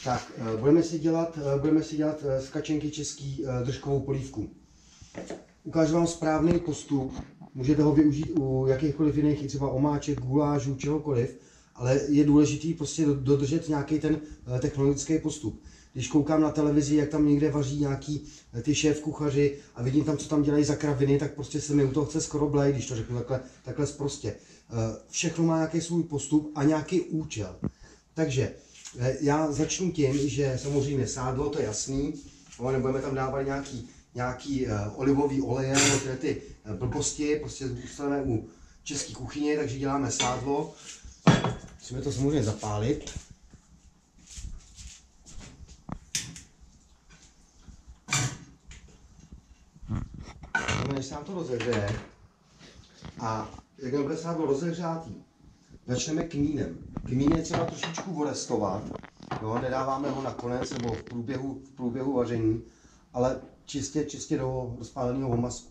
Tak, budeme si dělat z kačenky český držkovou polívku. Ukážu vám správný postup, můžete ho využít u jakýchkoliv jiných, i třeba omáček, gulášů, čehokoliv, ale je důležitý prostě dodržet nějaký ten technologický postup. Když koukám na televizi, jak tam někde vaří nějaký ty šéf kuchaři a vidím tam, co tam dělají za kraviny, tak prostě se mi u toho chce skoro blej, když to řeknu takhle sprostě. Všechno má nějaký svůj postup a nějaký účel. Takže já začnu tím, že samozřejmě sádlo, to je jasný, nebudeme tam dávat nějaký olivový oleje nebo ty blbosti, prostě zůstaneme u české kuchyně, takže děláme sádlo. Musíme to samozřejmě zapálit. Než se nám to rozehřeje a jakmile bude sádlo rozehřátý, začneme kmínem. Kmín je třeba trošičku orestovat, jo, nedáváme ho na konec nebo v průběhu vaření, ale čistě do rozpáleného omasku.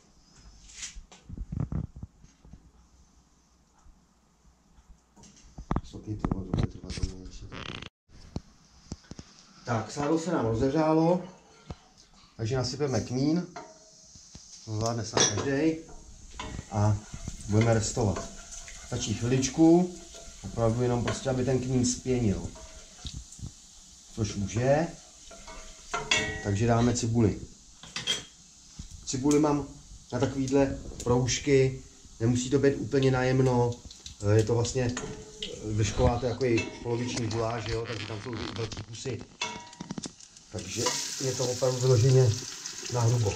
Tak, sádlo se nám rozehřálo, takže nasypeme kmín, to zvládne sám každý, a budeme restovat. Stačí chviličku, opravdu jenom prostě, aby ten kmín zpěnil. Což už je. Takže dáme cibuli. Cibuli mám na takovýhle proužky, nemusí to být úplně najemno, je to vlastně držková, to je takový poloviční guláš, jo, takže tam jsou velký kusy. Takže je to opravdu vyloženě na hrubo.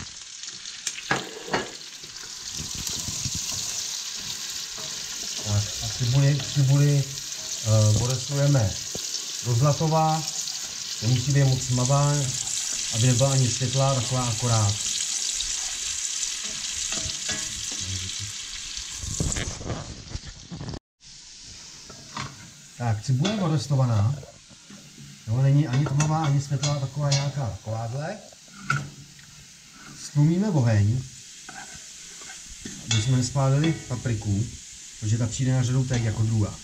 Tak a cibuli orestujeme do zlatová, nemusí být moc tmavá, aby nebyla ani světlá, taková akorát. Tak, cibule je orestovaná, jo, není ani tmavá, ani světlá, taková nějaká takováhle. Stlumíme oheň, aby jsme nespálili papriku, protože ta přijde na řadu teď jako druhá.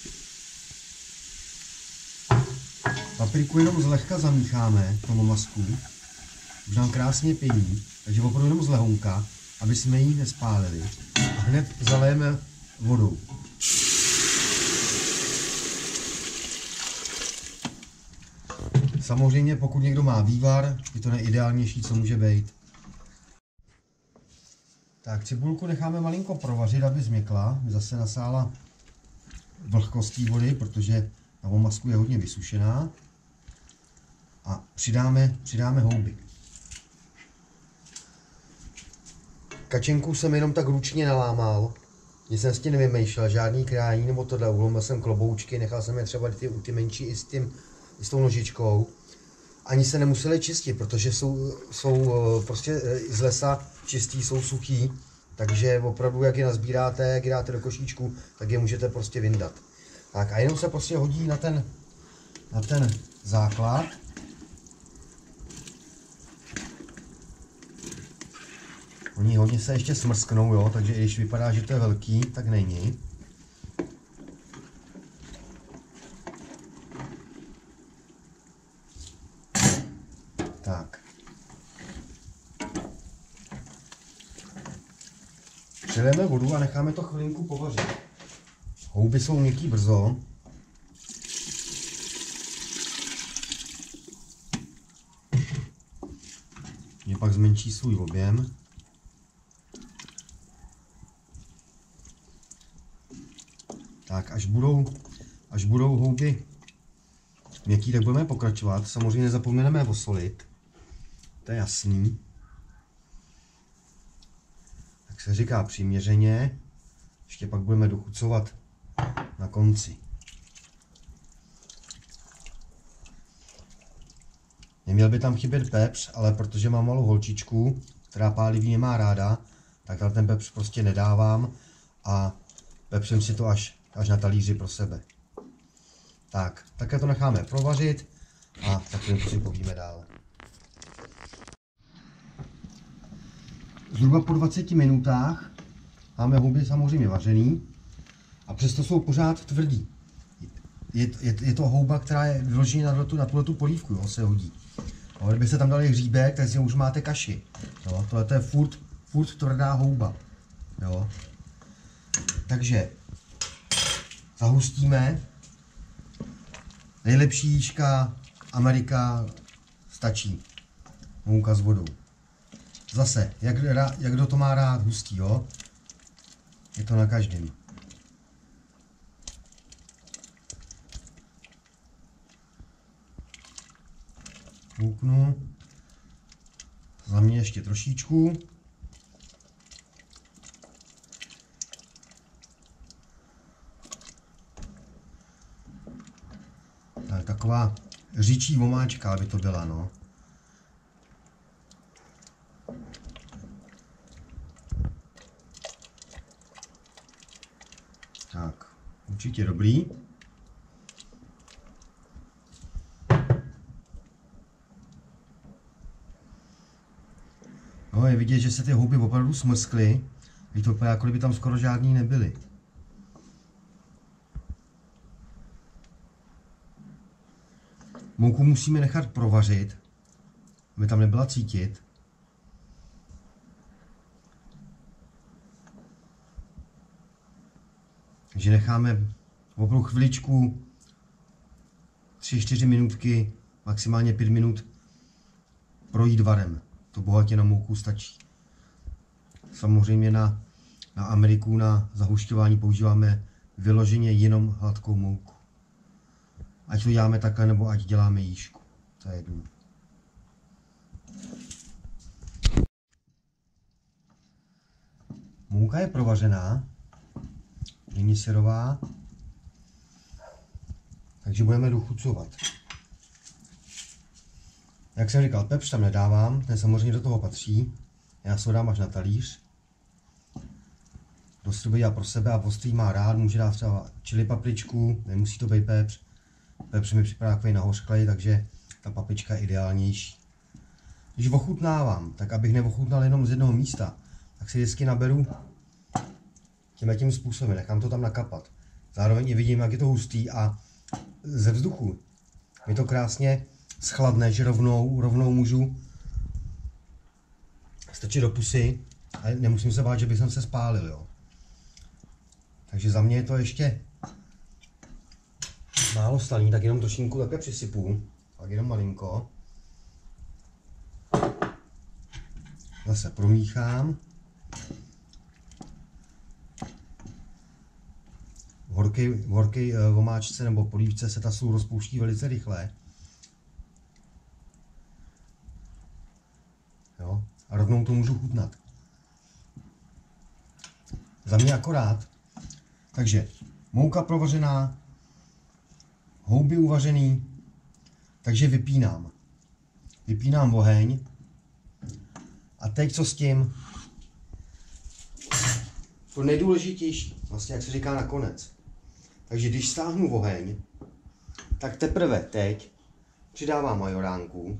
Papriku jenom zlehka zamícháme v tom omasku, už nám krásně pění, takže opravdu jenom z lehonka, aby jsme ji nespálili. A hned zaléjeme vodou. Samozřejmě pokud někdo má vývar, je to nejideálnější, co může být. Tak cibulku necháme malinko provařit, aby změkla, zase nasála vlhkostí vody, protože na omasku je hodně vysušená. A přidáme houby. Kačenku jsem jenom tak ručně nalámal, nic jsem s tím nevymýšlel, žádný krájení nebo tohle, ulomil jsem kloboučky, nechal jsem je třeba ty menší i s tou nožičkou. Ani se nemuseli čistit, protože jsou prostě z lesa čistý, jsou suchý, takže opravdu jak je nazbíráte, jak je dáte do košíčku, tak je můžete prostě vyndat. Tak a jenom se prostě hodí na ten základ. Oni hodně se ještě smrsknou, jo, takže i když vypadá, že to je velký, tak není. Tak. Přilijeme vodu a necháme to chvilinku povařit. Houby jsou měkký brzo. Je pak zmenší svůj objem. Tak, až budou houby měkký, tak budeme pokračovat. Samozřejmě nezapomeneme osolit. To je jasný. Tak se říká přiměřeně. Ještě pak budeme dochucovat na konci. Neměl by tam chybět pepř, ale protože mám malou holčičku, která pálivý nemá ráda, tak ten pepř prostě nedávám a pepřím si to až na talíři pro sebe. Tak, také to necháme provařit a takhle si povíme dál. Zhruba po 20 minutách máme houby samozřejmě vařený a přesto jsou pořád tvrdý. je to houba, která je vyloženě na tuhletu polívku, jo, se hodí. No, kdybyste tam dali hříbek, tak si už máte kaši. Jo, tohle je furt tvrdá houba. Jo. Takže zahustíme. Nejlepší jížka Amerika stačí. Mouka s vodou. Zase, jak kdo to má rád, hustý, jo? Je to na každém. Mouknu. Za mě ještě trošičku. Taková říčí omáčka, aby to byla, no. Tak, určitě dobrý. No, je vidět, že se ty houby opravdu smrskly. To vypadá, jako kdyby tam skoro žádný nebyly. Mouku musíme nechat provařit, aby tam nebyla cítit. Takže necháme opravdu chviličku, 3-4 minutky, maximálně 5 minut projít varem. To bohatě na mouku stačí. Samozřejmě na Ameriku, na zahušťování používáme vyloženě jenom hladkou mouku. Ať to děláme takhle, nebo ať děláme jížku. To je jedno. Mouka je provařená. Není syrová. Takže budeme dochucovat. Jak jsem říkal, pepř tam nedávám, ten samozřejmě do toho patří. Já si ho dám až na talíř. Dost to dělá pro sebe a ostrý má rád, může dát třeba chili papričku, nemusí to být pepř. Pepř mi připadá takový nahořklej, takže ta paprička je ideálnější. Když ochutnávám, tak abych neochutnal jenom z jednoho místa, tak si vždycky naberu tím způsobem, nechám to tam nakapat. Zároveň i vidím, jak je to hustý a ze vzduchu mi to krásně schladne, že rovnou můžu strčit do pusy a nemusím se bát, že bych se spálil. Jo. Takže za mě je to ještě málo slaný, tak jenom trošinku takhle přisypu, tak jenom malinko. Zase promíchám. V horké omáčce nebo polívce se ta sůl rozpouští velice rychle. Jo? A rovnou to můžu chutnat. Za mě akorát. Takže mouka provařená, houby uvařený, takže vypínám. Vypínám oheň. A teď co s tím? To nejdůležitější, vlastně jak se říká nakonec. Takže když stáhnu oheň, tak teprve teď přidávám majoránku.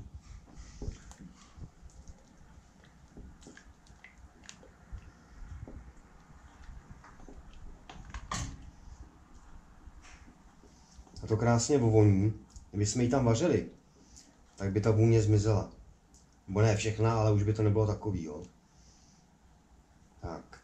A to krásně vovoní. Kdyby jsme ji tam vařili, tak by ta vůně zmizela. Nebo ne všechna, ale už by to nebylo takový, jo. Tak.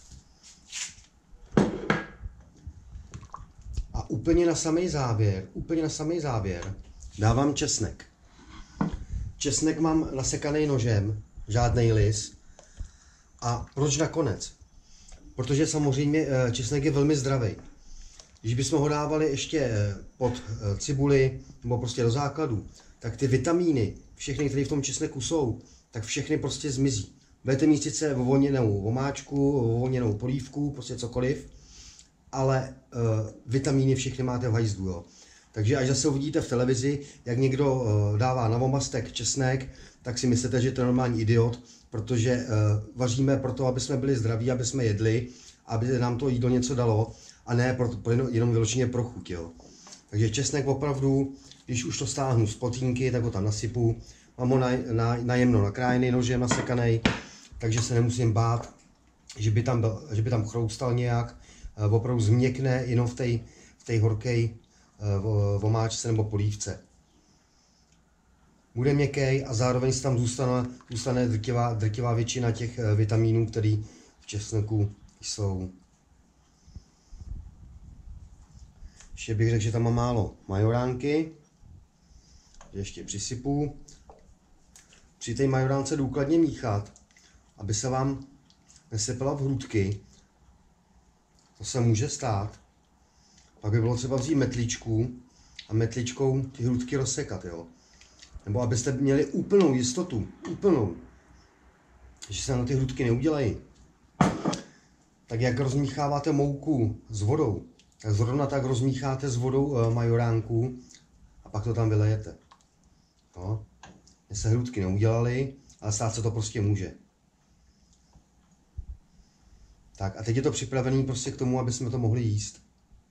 A úplně na samý závěr dávám česnek. Česnek mám nasekaný nožem, žádnej lis. A proč nakonec? Protože samozřejmě česnek je velmi zdravý. Když bychom ho dávali ještě pod cibuli nebo prostě do základu, tak ty vitamíny, všechny, které v tom česneku jsou, tak všechny prostě zmizí. Budete mít sice voněnou omáčku, voněnou polívku, prostě cokoliv, ale vitamíny všechny máte v hajzlu, jo. Takže až zase uvidíte v televizi, jak někdo dává na omastek česnek, tak si myslíte, že to je normální idiot, protože vaříme proto, aby jsme byli zdraví, aby jsme jedli, aby nám to jídlo něco dalo, a ne jenom vyloženě pro chuť, jo. Takže česnek opravdu, když už to stáhnu z potínky, tak ho tam nasypu, mám ho najemno nakrájený nožem nasekaný, takže se nemusím bát, že by tam chroustal nějak, opravdu změkne jenom v té v omáčce nebo polívce. Bude měkký a zároveň tam zůstane drtivá většina těch vitamínů, které v česneku jsou. Ještě bych řekl, že tam mám málo majoránky. Ještě přisypu. Při té majoránce důkladně míchat, aby se vám nesypala v hrudky. To se může stát. Pak by bylo třeba vzít metličku a metličkou ty hrudky rozsekat, jo. Nebo abyste měli úplnou jistotu, že se na ty hrudky neudělají. Tak jak rozmícháváte mouku s vodou, tak zrovna tak rozmícháte s vodou majoránku a pak to tam vylejete. No. Mně se hrudky neudělaly, ale stát se to prostě může. Tak a teď je to připravené prostě k tomu, aby jsme to mohli jíst.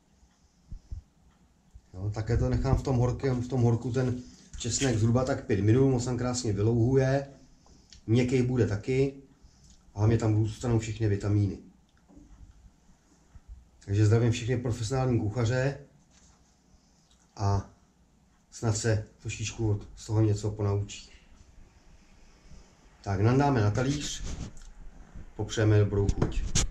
Jo, také to nechám v tom horku ten česnek zhruba tak 5 minut, moc tam krásně vylouhuje. Měkký bude taky. A hlavně tam zůstanou všechny vitamíny. Takže zdravím všechny profesionální kuchaře a snad se trošičku z toho něco ponaučí. Tak, nandáme na talíř, popřejeme dobrou chuť.